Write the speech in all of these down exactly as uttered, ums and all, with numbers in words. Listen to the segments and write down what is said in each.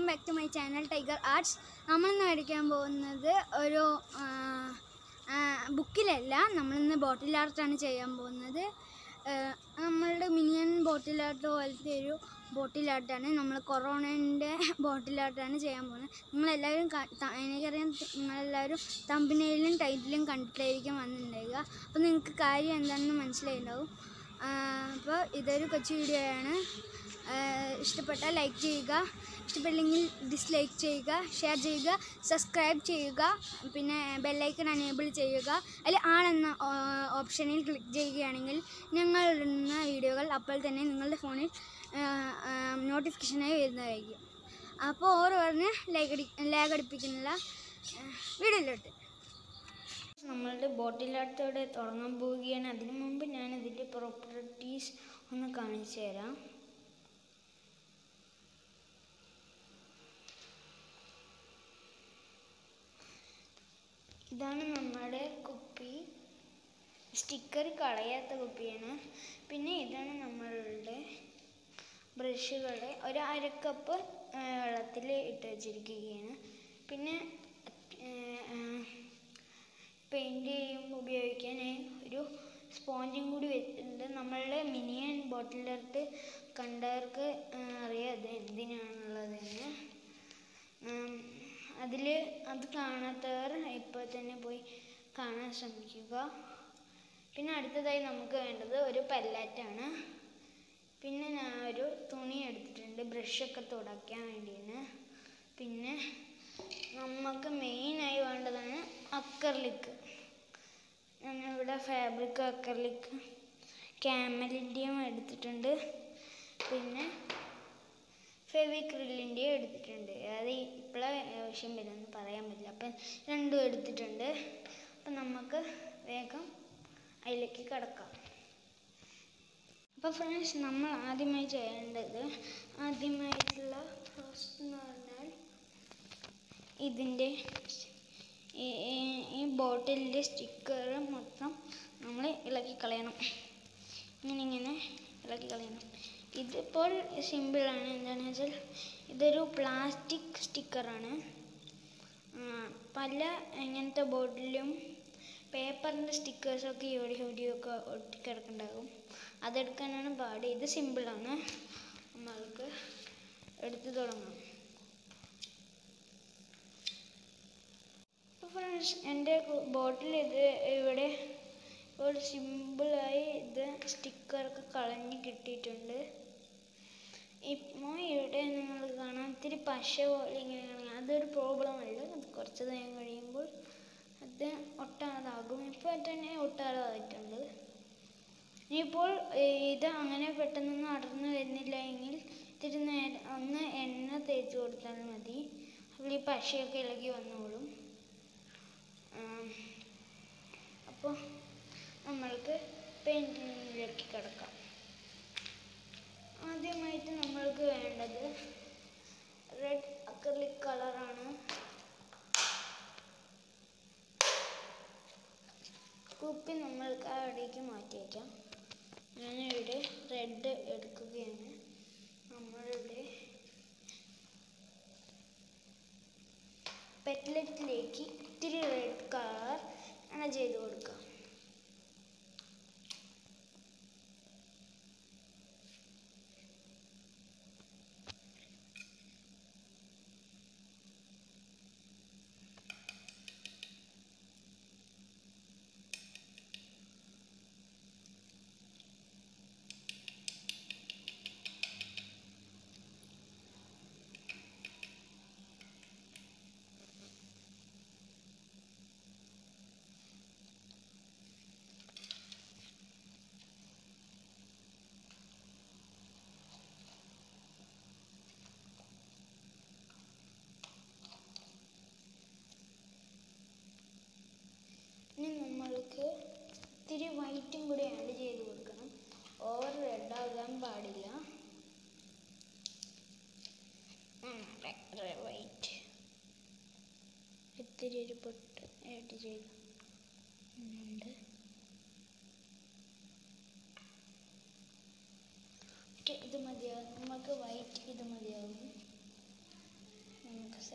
back to my channel Tiger Arts. നമ്മൾ ഇന്ന് മേടിക്കാൻ പോകുന്നത് ഒരു ബുക്കിലല്ല, നമ്മളിന്ന് ബോട്ടിൽ ആർട്ടാണ് ചെയ്യാൻ പോകുന്നത്. നമ്മളുടെ മിനിയൻ ബോട്ടിൽ ആർട്ട് പോലത്തെ ഒരു ബോട്ടിൽ ആർട്ടാണ്. നമ്മൾ കൊറോണൻ്റെ ബോട്ടിൽ ആർട്ടാണ് ചെയ്യാൻ പോകുന്നത്. നിങ്ങളെല്ലാവരും എനിക്കറിയാം നിങ്ങളെല്ലാവരും തമ്പനയിലും ടൈറ്റിലും കണ്ടിട്ടായിരിക്കും വന്നിട്ടുണ്ടാവുക. അപ്പോൾ നിങ്ങൾക്ക് കാര്യം എന്താണെന്ന് മനസ്സിലായിട്ടുണ്ടാവും. അപ്പോൾ ഇതൊരു കൊച്ചു വീഡിയോ ആണ്. ഇഷ്ടപ്പെട്ടാൽ ലൈക്ക് ചെയ്യുക, ഇഷ്ടപ്പെട്ടില്ലെങ്കിൽ ഡിസ്ലൈക്ക് ചെയ്യുക, ഷെയർ ചെയ്യുക, സബ്സ്ക്രൈബ് ചെയ്യുക, പിന്നെ ബെല്ലൈക്കൺ എനേബിൾ ചെയ്യുക. അതിൽ ആളെന്ന ഓപ്ഷനിൽ ക്ലിക്ക് ചെയ്യുകയാണെങ്കിൽ ഞങ്ങളിടുന്ന വീഡിയോകൾ അപ്പോൾ തന്നെ നിങ്ങളുടെ ഫോണിൽ നോട്ടിഫിക്കേഷനായി വരുന്നതായിരിക്കും. അപ്പോൾ ഓരോ പറഞ്ഞ് ലൈക്ക് അടി ലാഗ് അടിപ്പിക്കുന്നില്ല. വീഡിയോയിലോട്ട് നമ്മളുടെ ബോട്ടിൽ ആർട്ടോടെ തുടങ്ങാൻ പോവുകയാണ്. അതിനു മുമ്പ് ഞാൻ ഇതിൻ്റെ പ്രോപ്പർട്ടീസ് ഒന്ന് കാണിച്ചു തരാം. ഇതാണ് നമ്മുടെ കുപ്പി. സ്റ്റിക്കർ കളയാത്ത കുപ്പിയാണ്. പിന്നെ ഇതാണ് നമ്മളുടെ ബ്രഷുകൾ. ഒരു അരക്കപ്പ് വെള്ളത്തിൽ ഇട്ട് വെച്ചിരിക്കുകയാണ്. പിന്നെ പെയിൻറ്റ് ചെയ്യുമ്പോൾ ഉപയോഗിക്കാനായി ഒരു സ്പോഞ്ചും കൂടി വെച്ചിട്ടുണ്ട്. നമ്മളുടെ മിനിയൻ ബോട്ടിൽ ആർട്ട് കണ്ടവർക്ക് അറിയാം അത് എന്തിനാണുള്ളതെന്ന്. അതിൽ അത് കാണാത്തവർ ഇപ്പോൾ തന്നെ പോയി കാണാൻ ശ്രമിക്കുക. പിന്നെ അടുത്തതായി നമുക്ക് വേണ്ടത് ഒരു പല്ലാറ്റാണ്. പിന്നെ ഞാൻ ഒരു തുണി എടുത്തിട്ടുണ്ട് ബ്രഷൊക്കെ തുടയ്ക്കാൻ വേണ്ടിയാണ്. പിന്നെ നമുക്ക് മെയിനായി വേണ്ടതാണ് അക്രലിക്. ഞാനിവിടെ ഫാബ്രിക് അക്രലിക് ക്യാമലിൻ്റെയും എടുത്തിട്ടുണ്ട്. പിന്നെ ഫെവിക്രിലിൻ്റെയും എടുത്തിട്ടുണ്ട്. അത് ഇപ്പോഴേ ആവശ്യം വരുമെന്ന് പറയാൻ പറ്റില്ല. അപ്പം രണ്ടും എടുത്തിട്ടുണ്ട്. അപ്പം നമുക്ക് വേഗം അതിലേക്ക് കിടക്കാം. അപ്പോൾ ഫ്രണ്ട്സ്, നമ്മൾ ആദ്യമായി ചെയ്യേണ്ടത് ആദ്യമായിട്ടുള്ള പ്രോസസ് എന്ന് പറഞ്ഞാൽ ഇതിൻ്റെ ഈ ബോട്ടിലിൻ്റെ സ്റ്റിക്കർ മൊത്തം നമ്മൾ ഇളക്കി കളയണം. ഇങ്ങനെ ഇങ്ങനെ ഇളക്കി കളയണം. ഇതിപ്പോൾ സിമ്പിളാണ്. എന്താണെന്ന് വെച്ചാൽ ഇതൊരു പ്ലാസ്റ്റിക് സ്റ്റിക്കറാണ്. പല ഇങ്ങനത്തെ ബോട്ടിലും പേപ്പറിൻ്റെ സ്റ്റിക്കേഴ്സൊക്കെ ഇവിടെ ഇവിടെയൊക്കെ ഒട്ടിക്കിടക്കുന്നുണ്ടാകും. അതെടുക്കാനാണ് പാട്. ഇത് സിമ്പിളാണ്. നമ്മൾക്ക് എടുത്തു തുടങ്ങാം. അപ്പോൾ ഫ്രണ്ട്സ്, എൻ്റെ ബോട്ടിൽ ഇത് ഇവിടെ ഒരു സിമ്പിളായി ഇത് സ്റ്റിക്കറൊക്കെ കളഞ്ഞ് കിട്ടിയിട്ടുണ്ട്. ഇപ്പോൾ ഇവിടെ നിങ്ങൾ കാണാൻ ഇത്തിരി പശ പോലെ ഇങ്ങനെ, അതൊരു പ്രോബ്ലം അല്ല. അത് കുറച്ച് നേരം കഴിയുമ്പോൾ അത് ഒട്ടാതാകും. ഇപ്പോൾ തന്നെ ഒട്ടാതായിട്ടുണ്ട്. ഇനിയിപ്പോൾ ഇത് അങ്ങനെ പെട്ടെന്നൊന്നും അടർന്നു വരുന്നില്ല എങ്കിൽ ഇത്തിരി നേരം ഒന്ന് എണ്ണ തേച്ച് കൊടുത്താൽ മതി. അപ്പോൾ ഈ പശയൊക്കെ ഇളകി വന്നോളും. അപ്പോൾ നമ്മൾക്ക് പെയിൻറ്റിങ്ങിലേക്ക് കിടക്കാം. ആദ്യമായിട്ട് നമ്മൾക്ക് വേണ്ടത് റെഡ് അക്രിലിക് കളറാണ്. കുപ്പി നമ്മൾക്ക് അവിടേക്ക് മാറ്റി വയ്ക്കാം. ഞാനിവിടെ റെഡ് എടുക്കുകയാണ്. നമ്മളിവിടെ പെറ്റ്ലെറ്റിലേക്ക് ഇത്തിരി റെഡ് കളർ ആണ് ചെയ്ത് കൊടുക്കാം. ഇനി നമ്മൾക്ക് ഇത്തിരി വൈറ്റും കൂടി ആഡ് ചെയ്ത് കൊടുക്കണം. ഓവർ റെഡ് ആകാൻ പാടില്ല. വൈറ്റ് ഇത്തിരി ഒരു പൊട്ട് ആഡ് ചെയ്ത് ഇത് മതിയാകും. നമുക്ക് വൈറ്റ് ഇത് മതിയാകും.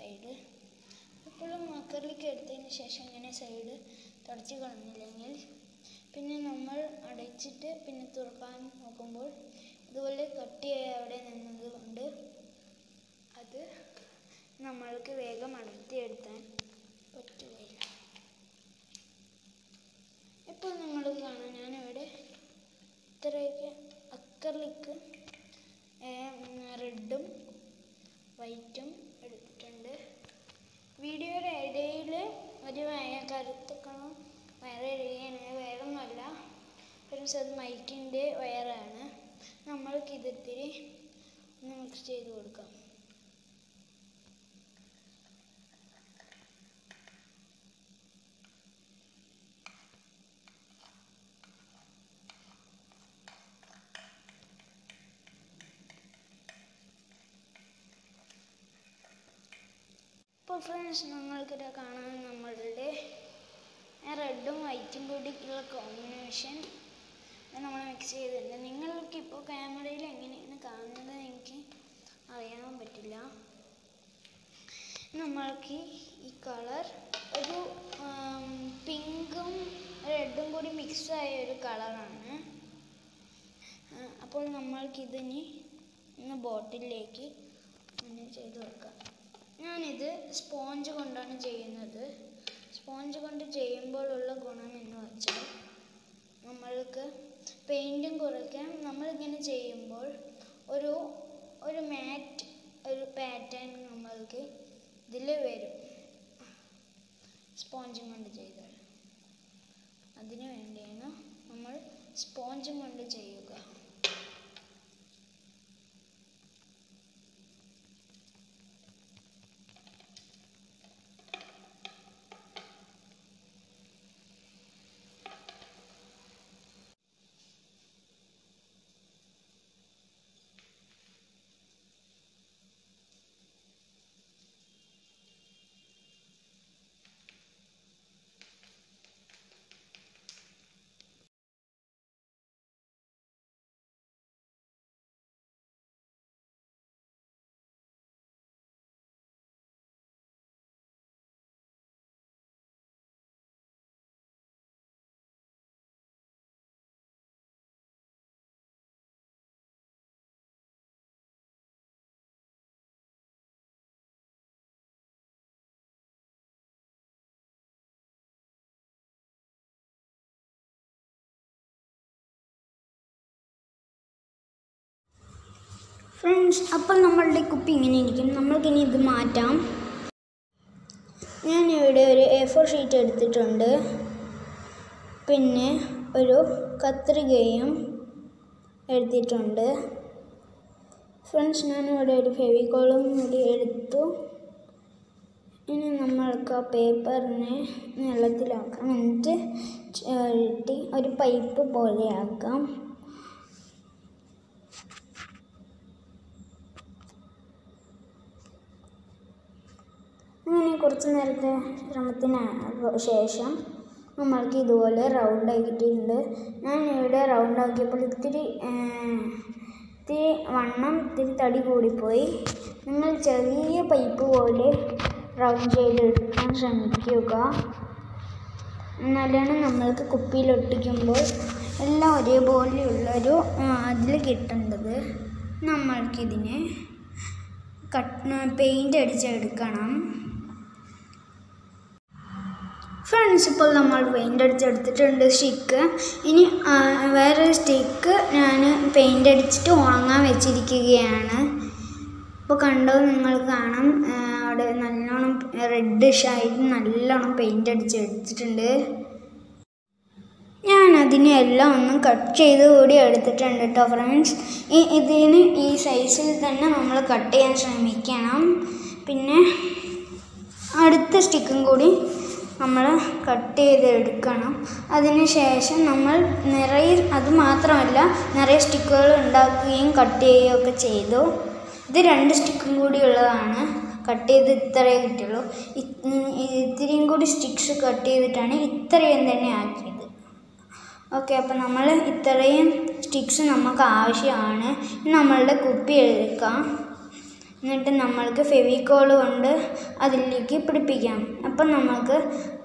സൈഡ്. എപ്പോഴും അക്രിലിക് എടുത്തതിന് ശേഷം ഇങ്ങനെ സൈഡ് തുടച്ച് കളഞ്ഞില്ലെങ്കിൽ പിന്നെ നമ്മൾ അടച്ചിട്ട് പിന്നെ തുറക്കാൻ നോക്കുമ്പോൾ ഇതുപോലെ കട്ടിയായി അവിടെ നിന്നത് കൊണ്ട് അത് നമ്മൾക്ക് വേഗം അടർത്തിയെടുക്കാൻ പറ്റുകയില്ല. ഇപ്പോൾ നിങ്ങൾ കാണാം, ഞാനിവിടെ ഇത്രയൊക്കെ അക്രിലിക് റെഡും വൈറ്റും എടുത്തിട്ടുണ്ട്. വീഡിയോയുടെ ഇടയിൽ ഒരു കറുത്തക്കണം വയർ എഴുതിയാണ്, വേറൊന്നുമല്ല ഫ്രണ്ട്സ്, അത് മൈക്കിൻ്റെ വയറാണ്. നമ്മൾക്ക് ഇതിത്തിരി ഒന്ന് മിക്സ് ചെയ്ത് കൊടുക്കാം. ഇപ്പോൾ ഫ്രണ്ട്സ്, നമ്മൾക്കിത് കാണാൻ നമ്മളുടെ റെഡും വൈറ്റും കൂടിയുള്ള കോമ്പിനേഷൻ നമ്മൾ മിക്സ് ചെയ്തിട്ടുണ്ട്. നിങ്ങൾക്ക് ഇപ്പോൾ ക്യാമറയിൽ എങ്ങനെയാണ് കാണുന്നത് എനിക്ക് അറിയാൻ പറ്റില്ല. നമ്മൾക്ക് ഈ കളർ ഒരു പിങ്കും റെഡും കൂടി മിക്സായ ഒരു കളറാണ്. അപ്പോൾ നമ്മൾക്കിതിനി ഒന്ന് ബോട്ടിലേക്ക് അങ്ങനെ ചെയ്ത് വെക്കാം. ഞാനിത് സ്പോഞ്ച് കൊണ്ടാണ് ചെയ്യുന്നത്. സ്പോഞ്ച് കൊണ്ട് ചെയ്യുമ്പോഴുള്ള ഗുണം എന്ന് വെച്ചാൽ നമ്മൾക്ക് പെയിൻറ്റും കുറയ്ക്കാം. നമ്മളിങ്ങനെ ചെയ്യുമ്പോൾ ഒരു ഒരു മാറ്റ് ഒരു പാറ്റേൺ നമ്മൾക്ക് ഇതിൽ വരും സ്പോഞ്ചും കൊണ്ട് ചെയ്താൽ. അതിനു വേണ്ടിയാണ് നമ്മൾ സ്പോഞ്ചും കൊണ്ട് ചെയ്യുക. ഫ്രണ്ട്സ്, അപ്പോൾ നമ്മളുടെ കുപ്പി ഇങ്ങനെ ഇരിക്കും. നമ്മൾക്കിനി ഇത് മാറ്റാം. ഞാനിവിടെ ഒരു എ ഫോർ ഷീറ്റ് എടുത്തിട്ടുണ്ട്. പിന്നെ ഒരു കത്രികയും എടുത്തിട്ടുണ്ട്. ഫ്രണ്ട്സ്, ഞാനിവിടെ ഒരു ഫെവിക്കോളും കൂടി എടുത്തു. ഇനി നമ്മൾക്ക് ആ പേപ്പറിനെ വെള്ളത്തിലാക്കാം. എന്നിട്ട് ചുരുട്ടി ഒരു പൈപ്പ് പോലെ ആക്കാം. അങ്ങനെ കുറച്ച് നേരത്തെ ശ്രമത്തിന് ശേഷം നമ്മൾക്ക് ഇതുപോലെ റൗണ്ട് ആക്കിയിട്ടുണ്ട്. ഞാനിവിടെ റൗണ്ട് ആക്കിയപ്പോൾ ഇത്തിരി ഇത്തിരി വണ്ണം ഇത്തിരി തടി കൂടിപ്പോയി. നിങ്ങൾ ചെറിയ പൈപ്പ് പോലെ റൗണ്ട് ചെയ്തെടുക്കാൻ ശ്രമിക്കുക. എന്നാലാണ് നമ്മൾക്ക് കുപ്പിയിലൊട്ടിക്കുമ്പോൾ എല്ലാം ഒരേപോലെയുള്ളൊരു അതിൽ കിട്ടേണ്ടത്. നമ്മൾക്കിതിനെ കട്ട് പെയിൻ്റ് അടിച്ചെടുക്കണം. ഫ്രണ്ട്സ്, ഇപ്പോൾ നമ്മൾ പെയിൻ്റ് അടിച്ചെടുത്തിട്ടുണ്ട് സ്റ്റിക്ക്. ഇനി വേറൊരു സ്റ്റിക്ക് ഞാൻ പെയിൻ്റ് അടിച്ചിട്ട് ഉണങ്ങാൻ വെച്ചിരിക്കുകയാണ്. ഇപ്പോൾ കണ്ടോ, നിങ്ങൾ കാണാം, അവിടെ നല്ലോണം റെഡിഷായിട്ട് നല്ലോണം പെയിൻ്റ് അടിച്ചെടുത്തിട്ടുണ്ട്. ഞാനതിനെ എല്ലാം ഒന്നും കട്ട് ചെയ്ത് കൂടി എടുത്തിട്ടുണ്ട് കേട്ടോ ഫ്രണ്ട്സ്. ഈ ഇതിന് ഈ സൈസിൽ തന്നെ നമ്മൾ കട്ട് ചെയ്യാൻ ശ്രമിക്കണം. പിന്നെ അടുത്ത സ്റ്റിക്കും കൂടി നമ്മൾ കട്ട് ചെയ്തെടുക്കണം. അതിന് ശേഷം നമ്മൾ നിറയെ അത് മാത്രമല്ല നിറയെ സ്റ്റിക്കുകൾ ഉണ്ടാക്കുകയും കട്ട് ചെയ്യുകയും ഒക്കെ ചെയ്തു. ഇത് രണ്ട് സ്റ്റിക്കും കൂടി ഉള്ളതാണ്. കട്ട് ചെയ്ത് ഇത്രയേ കിട്ടുള്ളൂ. ഇത്തിരിയും കൂടി സ്റ്റിക്സ് കട്ട് ചെയ്തിട്ടാണ് ഇത്രയും തന്നെ ആക്കിയത്. ഓക്കെ, അപ്പോൾ നമ്മൾ ഇത്രയും സ്റ്റിക്സ് നമുക്ക് ആവശ്യമാണ്. നമ്മളുടെ കുപ്പി എടുക്കാം. എന്നിട്ട് നമ്മൾക്ക് ഫെവിക്കോൾ കൊണ്ട് അതിലേക്ക് പിടിപ്പിക്കാം. അപ്പം നമുക്ക്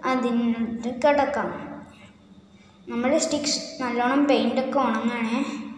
അതിനകത്ത് കിടക്കാം. നമ്മുടെ സ്റ്റിക്സ് നല്ലോണം പെയിൻ്റൊക്കെ ഉണങ്ങണേ.